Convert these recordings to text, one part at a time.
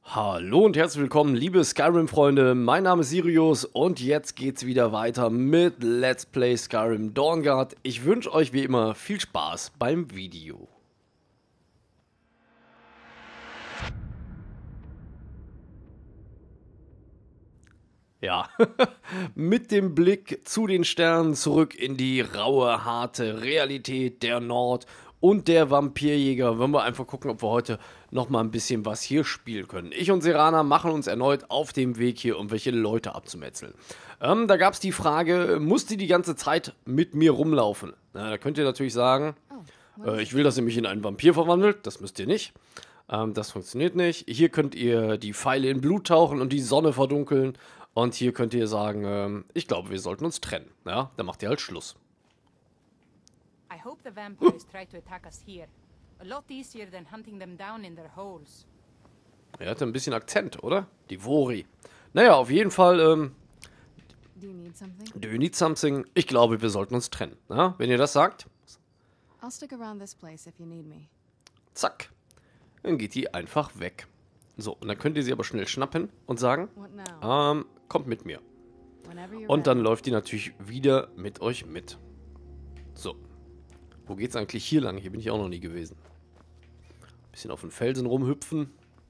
Hallo und herzlich willkommen, liebe Skyrim-Freunde. Mein Name ist Sirius und jetzt geht's wieder weiter mit Let's Play Skyrim Dawnguard. Ich wünsche euch wie immer viel Spaß beim Video. Ja, mit dem Blick zu den Sternen zurück in die raue, harte Realität der Nord- und der Vampirjäger. Wollen wir einfach gucken, ob wir heute noch mal ein bisschen was hier spielen können. Ich und Serana machen uns erneut auf dem Weg hier, um welche Leute abzumetzeln. Da gab es die Frage, muss die ganze Zeit mit mir rumlaufen? Na, da könnt ihr natürlich sagen, ich will, dass ihr mich in einen Vampir verwandelt. Das müsst ihr nicht. Das funktioniert nicht. Hier könnt ihr die Pfeile in Blut tauchen und die Sonne verdunkeln. Und hier könnt ihr sagen, ich glaube, wir sollten uns trennen. Ja, dann macht ihr halt Schluss. I hope the vampires try to attack us here. A lot easier than hunting them down in their holes. Er hatte ein bisschen Akzent, oder? Die Vori. Naja, auf jeden Fall, Do you need something? Ich glaube, wir sollten uns trennen. Ja, wenn ihr das sagt, I'll stick around this place if you need me. zack, dann geht die einfach weg. So, und dann könnt ihr sie aber schnell schnappen und sagen, What now? kommt mit mir. Whenever you're Und dann ready. läuft die natürlich wieder mit euch mit. So. Wo geht's eigentlich hier lang? Hier bin ich auch noch nie gewesen. Bisschen auf den Felsen rumhüpfen.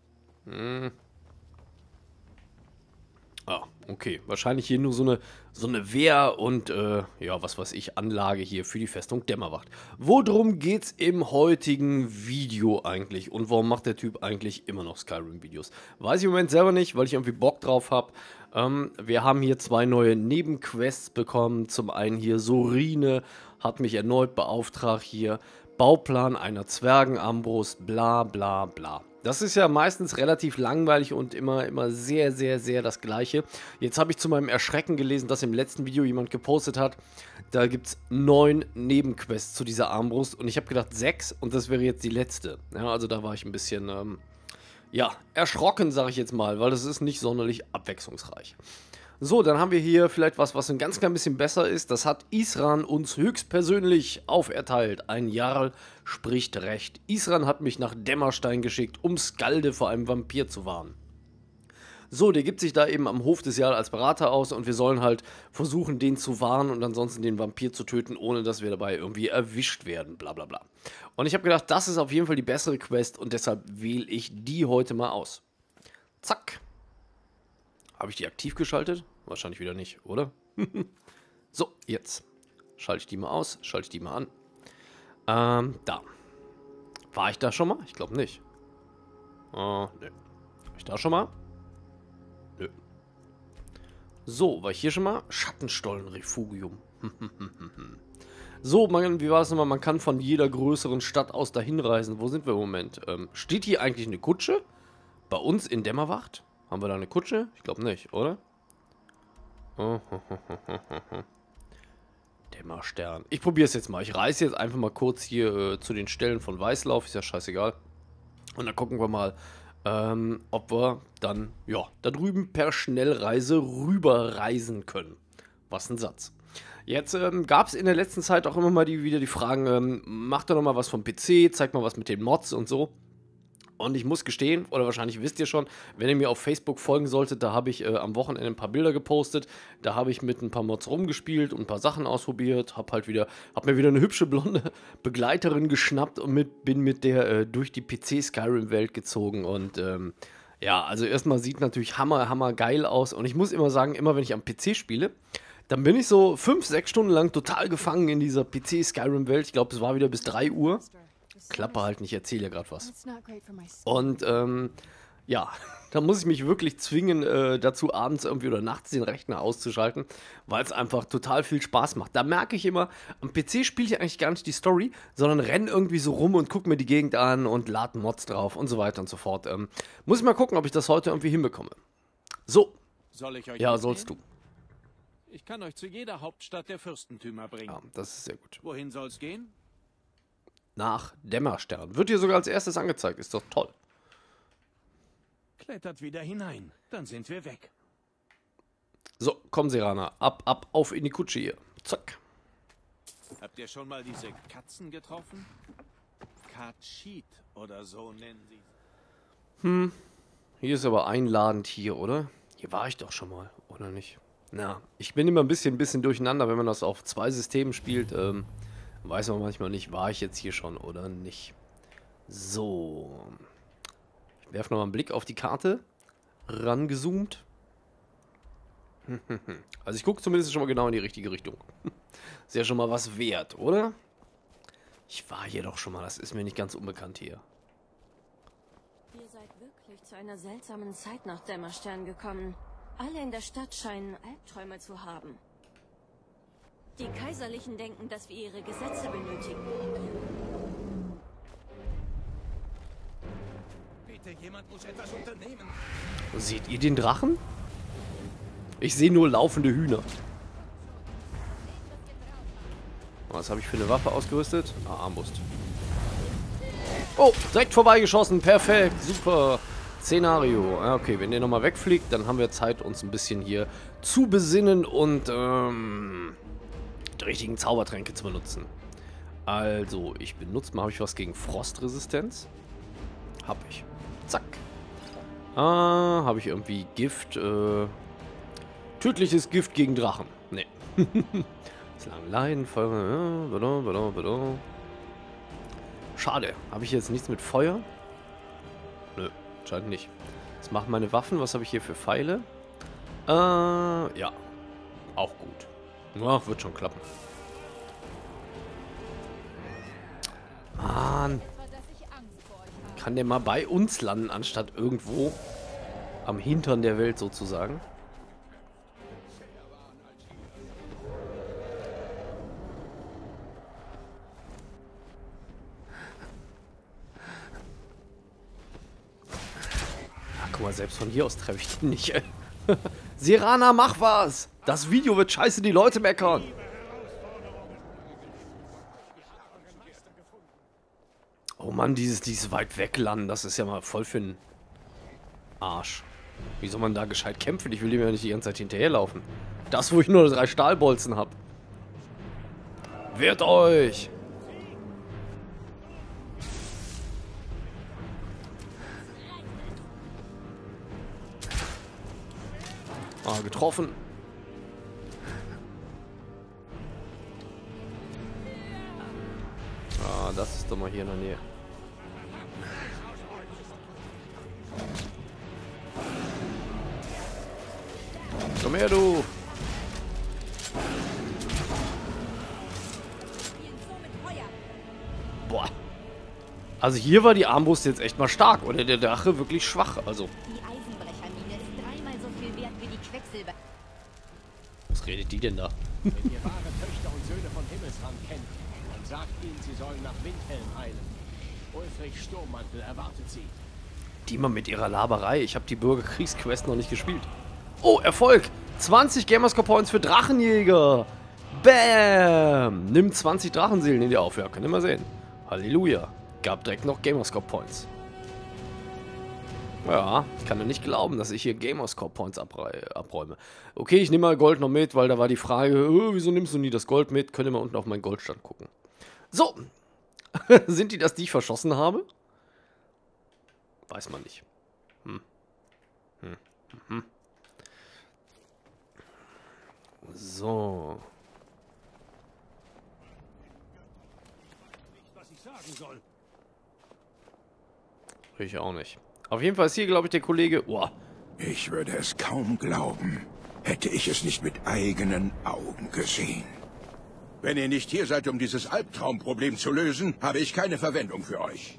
Ah, okay. Wahrscheinlich hier nur so eine Wehr- und, ja, was weiß ich, Anlage hier für die Festung Dämmerwacht. Worum geht's im heutigen Video eigentlich? Und warum macht der Typ eigentlich immer noch Skyrim-Videos? Weiß ich im Moment selber nicht, weil ich irgendwie Bock drauf habe. Wir haben hier zwei neue Nebenquests bekommen. Zum einen hier Sorine hat mich erneut beauftragt hier. Bauplan einer Zwergenarmbrust, bla bla bla. Das ist ja meistens relativ langweilig und immer sehr, sehr, sehr das Gleiche. Jetzt habe ich zu meinem Erschrecken gelesen, dass im letzten Video jemand gepostet hat, da gibt es 9 Nebenquests zu dieser Armbrust und ich habe gedacht 6 und das wäre jetzt die letzte. Ja, also da war ich ein bisschen, ja, erschrocken, sage ich jetzt mal, weil das ist nicht sonderlich abwechslungsreich. So, dann haben wir hier vielleicht was ein ganz klein bisschen besser ist. Das hat Isran uns höchstpersönlich auferteilt. Ein Jarl spricht recht. Isran hat mich nach Dämmerstein geschickt, um Skalde vor einem Vampir zu warnen. So, der gibt sich da eben am Hof des Jarl als Berater aus und wir sollen halt versuchen, den zu warnen und ansonsten den Vampir zu töten, ohne dass wir dabei irgendwie erwischt werden, bla bla bla. Und ich habe gedacht, das ist auf jeden Fall die bessere Quest und deshalb wähle ich die heute mal aus. Zack. Habe ich die aktiv geschaltet? Wahrscheinlich wieder nicht, oder? So, jetzt schalte ich die mal aus, schalte ich die mal an. Da. War ich da schon mal? Ich glaube nicht. Nö. War ich da schon mal? Nö. So, war ich hier schon mal? Schattenstollenrefugium. So, wie war es nochmal? Man kann von jeder größeren Stadt aus dahin reisen. Wo sind wir im Moment? Steht hier eigentlich eine Kutsche? Bei uns in Dämmerwacht? Haben wir da eine Kutsche? Ich glaube nicht, oder? Dämmerstern. Ich probiere es jetzt mal. Ich reise jetzt einfach mal kurz hier zu den Stellen von Weißlauf. Ist ja scheißegal. Und dann gucken wir mal, ob wir dann, ja, da drüben per Schnellreise rüberreisen können. Was ein Satz. Jetzt gab es in der letzten Zeit auch immer mal wieder die Fragen, macht doch noch mal was vom PC, zeigt mal was mit den Mods und so. Und ich muss gestehen, oder wahrscheinlich wisst ihr schon, wenn ihr mir auf Facebook folgen solltet, da habe ich am Wochenende ein paar Bilder gepostet. Da habe ich mit ein paar Mods rumgespielt und ein paar Sachen ausprobiert. Hab mir wieder eine hübsche blonde Begleiterin geschnappt und bin mit der durch die PC-Skyrim-Welt gezogen. Und ja, also erstmal sieht natürlich hammer geil aus. Und ich muss immer sagen, immer wenn ich am PC spiele, dann bin ich so 5-6 Stunden lang total gefangen in dieser PC-Skyrim-Welt. Ich glaube, es war wieder bis 3 Uhr. Klappe halt nicht, erzähle ja gerade was. It's not great for my skin. Und ja, da muss ich mich wirklich zwingen, dazu abends irgendwie oder nachts den Rechner auszuschalten, weil es einfach total viel Spaß macht. Da merke ich immer, am PC spiele ich eigentlich gar nicht die Story, sondern renne irgendwie so rum und gucke mir die Gegend an und lade Mods drauf und so weiter und so fort. Muss ich mal gucken, ob ich das heute irgendwie hinbekomme. So, Soll ich euch ja, mitnehmen? sollst du. Ich kann euch zu jeder Hauptstadt der Fürstentümer bringen. Ja, das ist sehr gut. Wohin soll's gehen? Nach Dämmerstern. Wird hier sogar als erstes angezeigt, ist doch toll. Klettert wieder hinein, dann sind wir weg. So, komm Serana, ab, auf in die Kutsche hier. Zack. Habt ihr schon mal diese Katzen getroffen? Katschit oder so nennen sie. Hier ist aber einladend hier, oder? Hier war ich doch schon mal, oder nicht? Na, ich bin immer ein bisschen durcheinander, wenn man das auf 2 Systemen spielt. Weiß man manchmal nicht, war ich jetzt hier schon oder nicht. So. Ich werfe nochmal einen Blick auf die Karte. Rangezoomt. Also ich gucke zumindest schon mal genau in die richtige Richtung. Ist ja schon mal was wert, oder? Ich war hier doch schon mal, das ist mir nicht ganz unbekannt hier. Ihr seid wirklich zu einer seltsamen Zeit nach Dämmerstern gekommen. Alle in der Stadt scheinen Albträume zu haben. Die Kaiserlichen denken, dass wir ihre Gesetze benötigen. Bitte, jemand muss etwas unternehmen. Seht ihr den Drachen? Ich sehe nur laufende Hühner. Was habe ich für eine Waffe ausgerüstet? Ah, Armbrust. Oh, direkt vorbeigeschossen. Perfekt. Super. Szenario. Ja, okay, wenn der nochmal wegfliegt, dann haben wir Zeit, uns ein bisschen hier zu besinnen und die richtigen Zaubertränke zu benutzen. Also, ich benutze mal, habe ich was gegen Frostresistenz? Hab ich. Zack. Habe ich irgendwie Gift, tödliches Gift gegen Drachen. Nee. Lang Leiden, Feuer. Schade. Habe ich jetzt nichts mit Feuer? Nö, scheint nicht. Was machen meine Waffen? Was habe ich hier für Pfeile? Ja. Auch gut. Ja, wird schon klappen. Mann. Kann der mal bei uns landen, anstatt irgendwo am Hintern der Welt sozusagen? Guck mal, selbst von hier aus treffe ich den nicht. Serana, mach was! Das Video wird scheiße, die Leute meckern. Oh Mann, dieses weit weglanden, das ist ja mal voll für einen Arsch. Wie soll man da gescheit kämpfen? Ich will ihm ja nicht die ganze Zeit hinterherlaufen. Das, wo ich nur 3 Stahlbolzen habe. Wehrt euch! Ah, getroffen. Ah, das ist doch mal hier in der Nähe. Komm her, du! Boah. Also hier war die Armbrust jetzt echt mal stark. Oder der Drache wirklich schwach. Also. Die Eisenbrechermine ist 3-mal so viel wert wie die Quecksilber. Was redet die denn da? Wenn ihr wahre Töchter und Söhne von Himmelsrand kennt, dann sagt ihnen, sie sollen nach Windhelm eilen. Ulfrich Sturmmantel erwartet sie. Die mal mit ihrer Laberei. Ich habe die Bürgerkriegsquest noch nicht gespielt. Oh, Erfolg! 20 Gamerscore Points für Drachenjäger! Bam! Nimm 20 Drachenseelen in dir auf. Ja, könnt ihr mal sehen. Halleluja. Gab direkt noch Gamerscore Points. Ja, ich kann ja nicht glauben, dass ich hier Gamerscore Points abräume. Okay, ich nehme mal Gold noch mit, weil da war die Frage, wieso nimmst du nie das Gold mit? Könnt ihr mal unten auf meinen Goldstand gucken. So. Sind die das, die ich verschossen habe? Weiß man nicht. So. Was ich sagen soll. Ich auch nicht. Auf jeden Fall ist hier, glaube ich, der Kollege... Boah. Ich würde es kaum glauben, hätte ich es nicht mit eigenen Augen gesehen. Wenn ihr nicht hier seid, um dieses Albtraumproblem zu lösen, habe ich keine Verwendung für euch.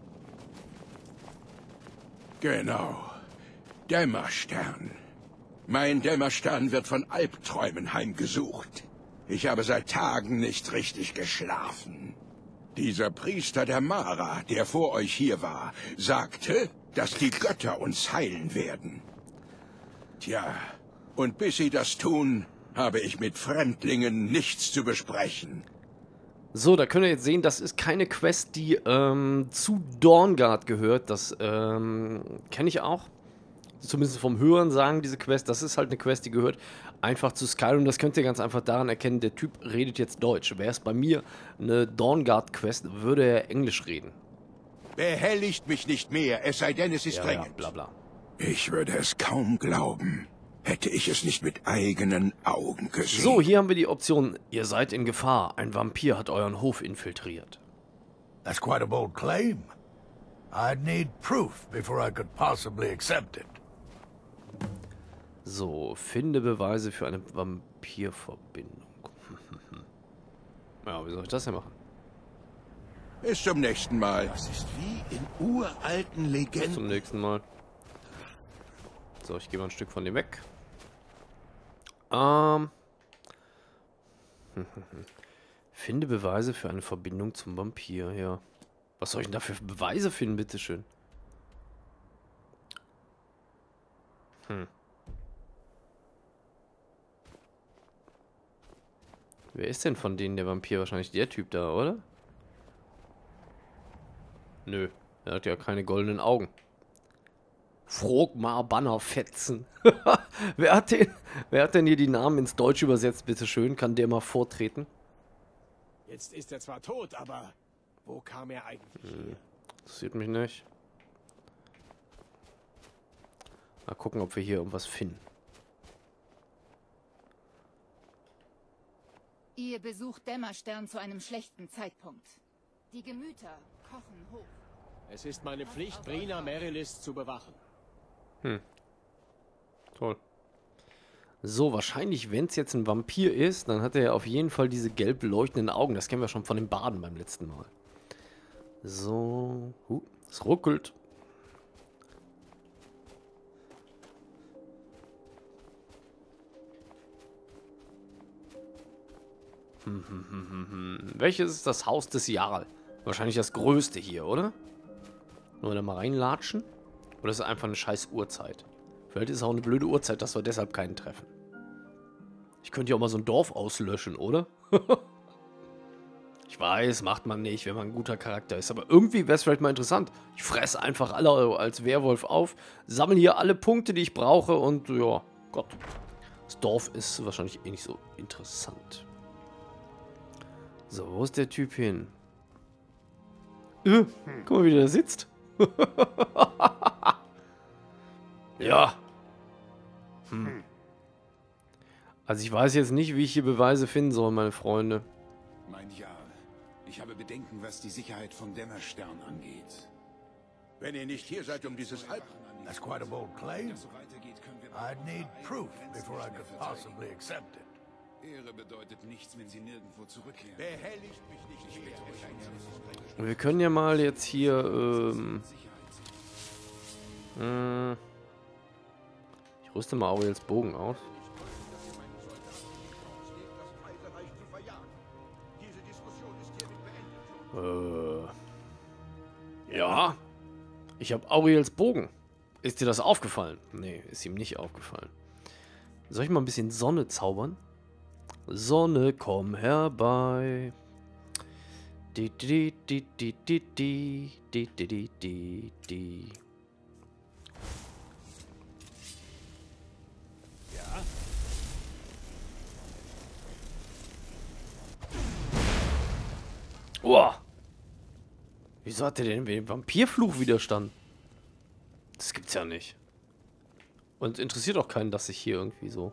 Genau. Dämmerstern. Mein Dämmerstern wird von Albträumen heimgesucht. Ich habe seit Tagen nicht richtig geschlafen. Dieser Priester der Mara, der vor euch hier war, sagte, dass die Götter uns heilen werden. Tja, und bis sie das tun, habe ich mit Fremdlingen nichts zu besprechen. So, da könnt ihr jetzt sehen, das ist keine Quest, die zu Dawnguard gehört. Das kenne ich auch. Zumindest vom Hören sagen diese Quest. Das ist halt eine Quest, die gehört einfach zu Skyrim. Das könnt ihr ganz einfach daran erkennen, der Typ redet jetzt Deutsch. Wäre es bei mir eine Dawnguard-Quest, würde er Englisch reden. Behelligt mich nicht mehr, es sei denn, es ist Ja, dringend. bla bla. Ich würde es kaum glauben, hätte ich es nicht mit eigenen Augen gesehen. So, hier haben wir die Option, ihr seid in Gefahr. Ein Vampir hat euren Hof infiltriert. That's quite a bold claim. I'd need proof before I could possibly accept it. So, finde Beweise für eine Vampirverbindung. Ja, wie soll ich das denn machen? Bis zum nächsten Mal. Das ist wie in uralten Bis Legenden. zum nächsten Mal. So, ich gehe mal ein Stück von dem weg. Finde Beweise für eine Verbindung zum Vampir, ja. Was soll ich denn da für Beweise finden, bitteschön? Wer ist denn von denen der Vampir? Wahrscheinlich der Typ da, oder? Nö, er hat ja keine goldenen Augen. Frogmar Bannerfetzen. wer hat denn hier die Namen ins Deutsche übersetzt, bitteschön? Kann der mal vortreten? Jetzt ist er zwar tot, aber wo kam er eigentlich her? Interessiert mich nicht. Mal gucken, ob wir hier irgendwas finden. Ihr besucht Dämmerstern zu einem schlechten Zeitpunkt. Die Gemüter kochen hoch. Es ist meine Pflicht, Brina Merilis zu bewachen. Toll. So, wahrscheinlich, wenn es jetzt ein Vampir ist, dann hat er ja auf jeden Fall diese gelb leuchtenden Augen. Das kennen wir schon von den Baden beim letzten Mal. So. Es ruckelt. Welches ist das Haus des Jarl? Wahrscheinlich das größte hier, oder? Wollen wir da mal reinlatschen? Oder ist es einfach eine scheiß Uhrzeit? Vielleicht ist es auch eine blöde Uhrzeit, dass wir deshalb keinen treffen. Ich könnte ja auch mal so ein Dorf auslöschen, oder? Ich weiß, macht man nicht, wenn man ein guter Charakter ist. Aber irgendwie wäre es vielleicht mal interessant. Ich fresse einfach alle als Werwolf auf, sammle hier alle Punkte, die ich brauche und ja, Gott. Das Dorf ist wahrscheinlich eh nicht so interessant. So, wo ist der Typ hin? Guck mal, wie der da sitzt. Ja. Also ich weiß jetzt nicht, wie ich hier Beweise finden soll, meine Freunde. Mein Jarl, ich habe Bedenken, was die Sicherheit von Dämmerstern angeht. Wenn ihr nicht hier seid, um dieses Halb... That's quite a bold claim. So weitergeht, können wir I'd need proof before I could possibly accept it. Ehre bedeutet nichts, wenn sie nirgendwo zurückkehren. Behelligt mich nicht mehr. Wir können ja mal jetzt hier, ich rüste mal Auriels Bogen aus. Ja. Ich habe Auriels Bogen. Ist dir das aufgefallen? Nee, ist ihm nicht aufgefallen. Soll ich mal ein bisschen Sonne zaubern? Sonne, komm herbei. Di, di, di, di, di, di, di, di, di, di, di. Ja? Oh! Wieso hat der denn den Vampirfluch widerstanden? Das gibt's ja nicht. Und interessiert auch keinen, dass ich hier irgendwie so...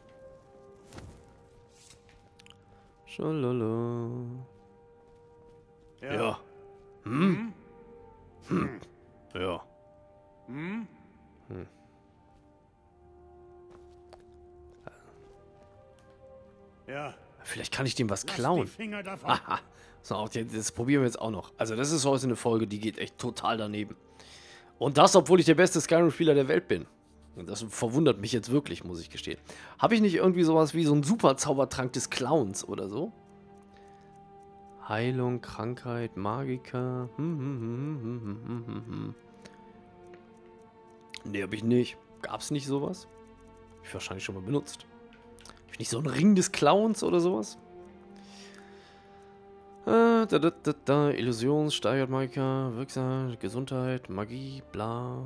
Schalala. Ja. Ja. Ja. Vielleicht kann ich dem was klauen. Finger davon. Haha. So, das probieren wir jetzt auch noch. Also das ist heute eine Folge, die geht echt total daneben. Und das, obwohl ich der beste Skyrim-Spieler der Welt bin. Und das verwundert mich jetzt wirklich, muss ich gestehen. Habe ich nicht irgendwie sowas wie so einen Super-Zaubertrank des Clowns oder so? Heilung, Krankheit, Magiker. Nee, habe ich nicht. Gab's nicht sowas? Hab ich wahrscheinlich schon mal benutzt. Hab ich nicht so einen Ring des Clowns oder sowas? Illusion, steigert Magiker, Wirksam, Gesundheit, Magie, bla.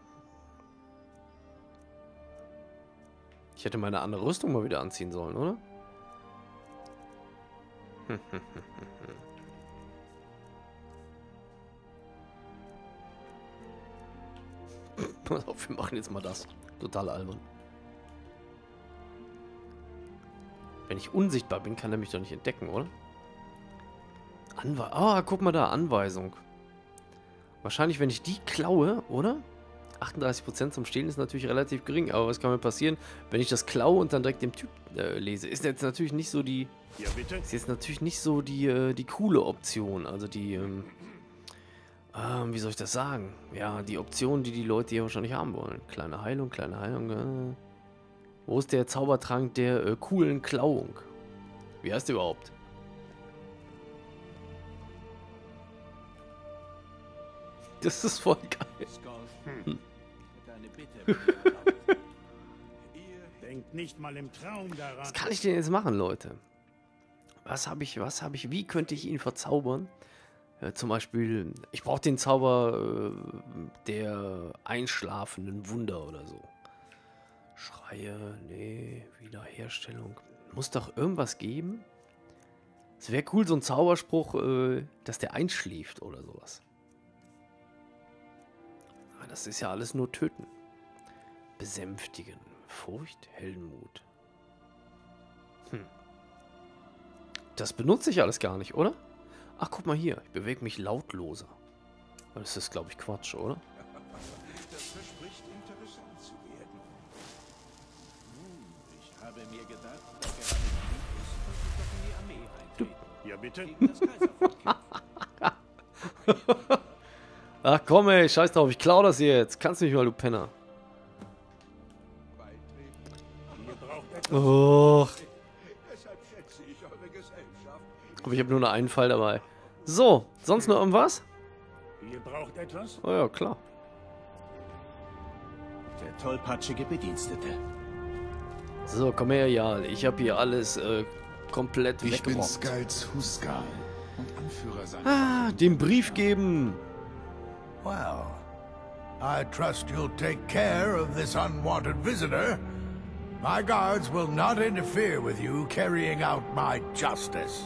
Ich hätte meine andere Rüstung mal wieder anziehen sollen, oder? Pass auf, wir machen jetzt mal das. Total albern. Wenn ich unsichtbar bin, kann er mich doch nicht entdecken, oder? Guck mal da, Anweisung. Wahrscheinlich, wenn ich die klaue, oder? 38% zum Stehlen ist natürlich relativ gering, aber was kann mir passieren, wenn ich das klaue und dann direkt dem Typ lese? Ist jetzt natürlich nicht so die... Ja, bitte? Ist jetzt natürlich nicht so die coole Option. Also die, wie soll ich das sagen? Ja, die Option, die Leute hier wahrscheinlich haben wollen. Kleine Heilung, kleine Heilung. Wo ist der Zaubertrank der coolen Klauung? Wie heißt der überhaupt? Das ist voll geil. Deine Bitte. Denkt nicht mal im Traum daran. Was kann ich denn jetzt machen, Leute? Wie könnte ich ihn verzaubern? Zum Beispiel, ich brauche den Zauber der einschlafenden Wunder oder so. Schreie, nee, Wiederherstellung. Muss doch irgendwas geben? Es wäre cool, so ein Zauberspruch, dass der einschläft oder sowas. Aber das ist ja alles nur töten. Besänftigen. Furcht, Heldenmut. Das benutze ich alles gar nicht, oder? Ach, guck mal hier. Ich bewege mich lautloser. Das ist, glaube ich, Quatsch, oder? Das verspricht interessant zu werden. Ich habe mir gedacht, da gerade genug ist, könnte ich doch in die Armee eintreten. Ja, bitte? Gegen das Kaiservolk. Ach komm ey, scheiß drauf, ich klau das jetzt. Kannst du nicht mal, du Penner. Oh. Aber ich habe nur noch einen Fall dabei. So, sonst noch irgendwas? Ihr braucht etwas? Oh ja, klar. Der tollpatschige Bedienstete. So, komm her, Jarl. Ich habe hier alles komplett Ich bin weggerockt. Skals Huskarl und Anführer seiner... Den Brief geben. Well, I trust you'll take care of this unwanted visitor. My guards will not interfere with you carrying out my justice.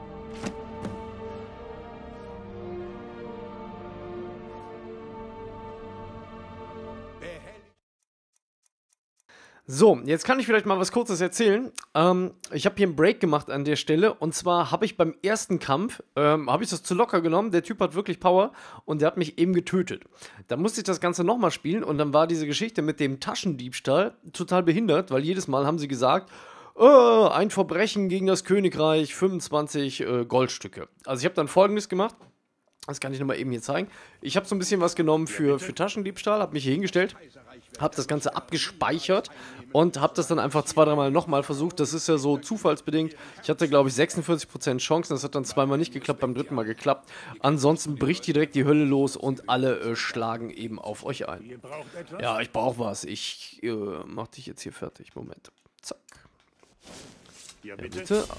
So, jetzt kann ich vielleicht mal was Kurzes erzählen. Ich habe hier einen Break gemacht an der Stelle. Und zwar habe ich beim ersten Kampf, habe ich das zu locker genommen. Der Typ hat wirklich Power und der hat mich eben getötet. Dann musste ich das Ganze nochmal spielen und dann war diese Geschichte mit dem Taschendiebstahl total behindert, weil jedes Mal haben sie gesagt, ein Verbrechen gegen das Königreich, 25 Goldstücke. Also ich habe dann Folgendes gemacht. Das kann ich nochmal eben hier zeigen. Ich habe so ein bisschen was genommen für Taschendiebstahl, habe mich hier hingestellt, habe das Ganze abgespeichert und habe das dann einfach 2-3 Mal nochmal versucht. Das ist ja so zufallsbedingt. Ich hatte, glaube ich, 46% Chancen. Das hat dann 2-mal nicht geklappt, beim 3. Mal geklappt. Ansonsten bricht hier direkt die Hölle los und alle schlagen eben auf euch ein. Ihr braucht etwas? Ja, ich brauche was. Ich mach dich jetzt hier fertig. Moment. Zack. Ja, Ja, bitte? bitte.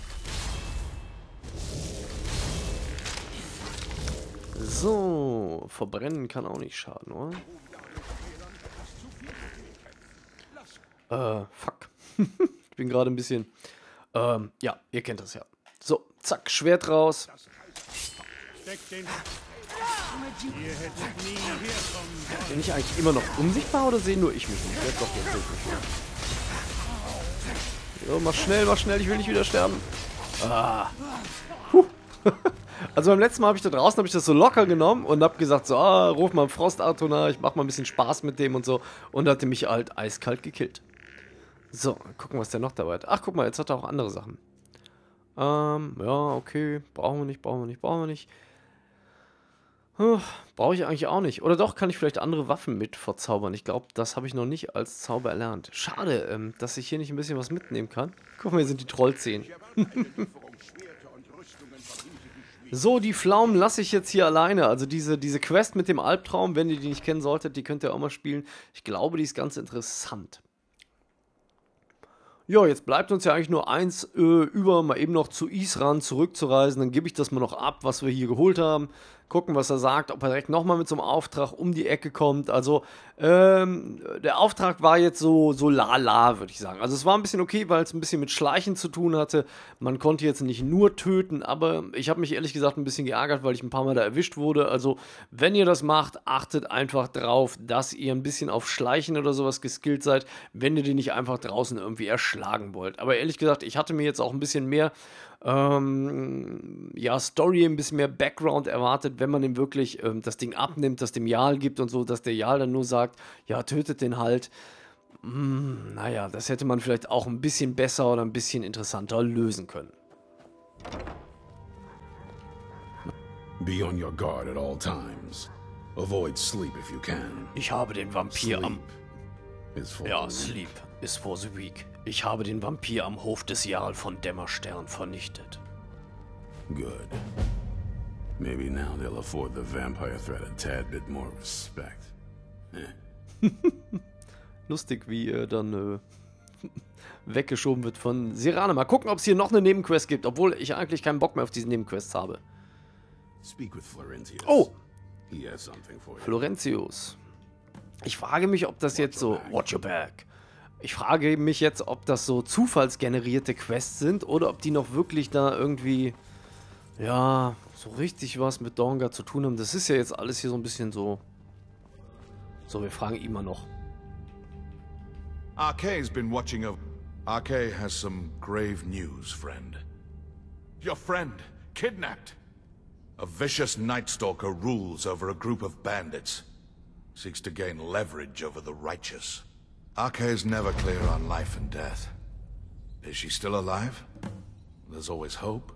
So, verbrennen kann auch nicht schaden, oder? Fuck. Ich bin gerade ein bisschen... ja, ihr kennt das ja. So, zack, Schwert raus. Steckt den... Ihr hättet nie herkommen sollen. Bin ich eigentlich immer noch unsichtbar oder sehe nur ich mich nicht? Ja, doch, jetzt sehe ich mich schon. So, mach schnell, ich will nicht wieder sterben. Also beim letzten Mal habe ich da draußen das so locker genommen und habe gesagt, so, ruf mal Frost-Arthur nach, ich mach mal ein bisschen Spaß mit dem und so. Und hatte mich halt eiskalt gekillt. So, gucken, was der noch dabei hat. Ach, guck mal, jetzt hat er auch andere Sachen. Ja, okay, brauchen wir nicht. Brauche ich eigentlich auch nicht. Oder doch, kann ich vielleicht andere Waffen mit verzaubern. Ich glaube, das habe ich noch nicht als Zauber erlernt. Schade, dass ich hier nicht ein bisschen was mitnehmen kann. Guck mal, hier sind die Trollzehen. So, die Pflaumen lasse ich jetzt hier alleine. Also diese Quest mit dem Albtraum, wenn ihr die nicht kennen solltet, die könnt ihr auch mal spielen. Ich glaube, die ist ganz interessant. Ja, jetzt bleibt uns ja eigentlich nur eins über, mal eben noch zu Isran zurückzureisen. Dann gebe ich das mal noch ab, was wir hier geholt haben. gucken, was er sagt, ob er direkt nochmal mit so einem Auftrag um die Ecke kommt. Also, der Auftrag war jetzt so lala, würde ich sagen. Also, es war ein bisschen okay, weil es ein bisschen mit Schleichen zu tun hatte. Man konnte jetzt nicht nur töten, aber ich habe mich ehrlich gesagt ein bisschen geärgert, weil ich ein paar Mal da erwischt wurde. Also, wenn ihr das macht, achtet einfach drauf, dass ihr ein bisschen auf Schleichen oder sowas geskillt seid, wenn ihr die nicht einfach draußen irgendwie erschlagen wollt. Aber ehrlich gesagt, ich hatte mir jetzt auch ein bisschen mehr Story, ein bisschen mehr Background erwartet, wenn man ihm wirklich das Ding abnimmt, das dem Jarl gibt und so, dass der Jarl dann nur sagt, ja, tötet den halt. Naja, das hätte man vielleicht auch ein bisschen besser oder ein bisschen interessanter lösen können. Be on your guard at all times. Avoid sleep if you can. Ich habe den Vampir am... Is for Ja, Sleep is for the weak. Ich habe den Vampir am Hof des Jarl von Dämmerstern vernichtet. Good. Maybe now they'll afford the vampire threat a tad bit more respect. Lustig, wie er dann weggeschoben wird von Serana. Mal gucken, ob es hier noch eine Nebenquest gibt, obwohl ich eigentlich keinen Bock mehr auf diese Nebenquests habe. Speak with Florentius. Oh! He has something for you. Florentius. Ich frage mich, ob das jetzt so... Watch your back. Ich frage mich jetzt, ob das so zufallsgenerierte Quests sind oder ob die noch wirklich da irgendwie... Ja, so richtig was mit Dawnguard zu tun haben. Das ist ja jetzt alles hier so ein bisschen so... So, wir fragen ihn mal noch. Arkay's been watching over... Arkay has some grave news, friend. Your friend, kidnapped. A vicious Night Stalker rules over a group of bandits. Seeks to gain leverage over the righteous. Arkay's never clear on life and death. Is she still alive? There's always hope.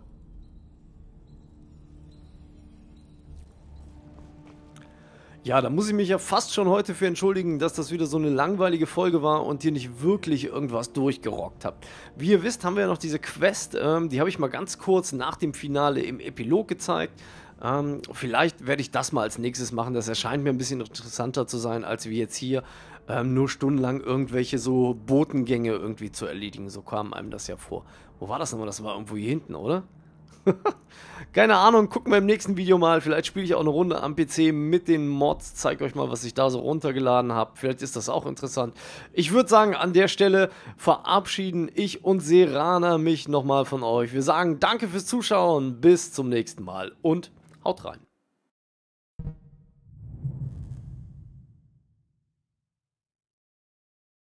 Ja, da muss ich mich ja fast schon heute für entschuldigen, dass das wieder so eine langweilige Folge war und ihr nicht wirklich irgendwas durchgerockt habt. Wie ihr wisst, haben wir ja noch diese Quest, die habe ich mal ganz kurz nach dem Finale im Epilog gezeigt. Vielleicht werde ich das mal als nächstes machen, das erscheint mir ein bisschen interessanter zu sein, als wie jetzt hier nur stundenlang irgendwelche so Botengänge irgendwie zu erledigen. So kam einem das ja vor. Wo war das nochmal? Das war irgendwo hier hinten, oder? Keine Ahnung, gucken wir im nächsten Video mal. Vielleicht spiele ich auch eine Runde am PC mit den Mods. Zeige euch mal, was ich da so runtergeladen habe. Vielleicht ist das auch interessant. Ich würde sagen, an der Stelle verabschieden ich und Serana mich nochmal von euch. Wir sagen danke fürs Zuschauen. Bis zum nächsten Mal und haut rein.